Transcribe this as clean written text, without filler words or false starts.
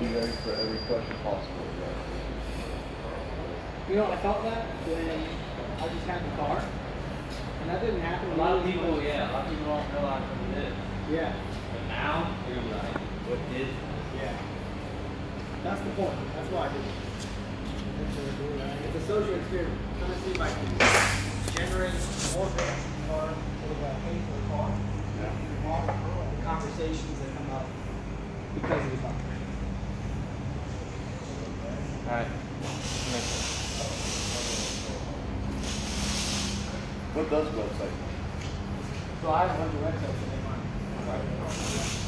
be ready for every question possible. You know, I felt that when I just had the car, and that didn't happen. A lot of people don't realize what it is. Yeah. But now, they're gonna be like, what is this? Yeah. That's the point. That's why I did it. It's a social experiment. I'm trying to see if I can generate more business in the car, sort of pay for the car. Yeah. All the conversations that come up because of the car. Alright. What does website? So I have a bunch of websites that they want.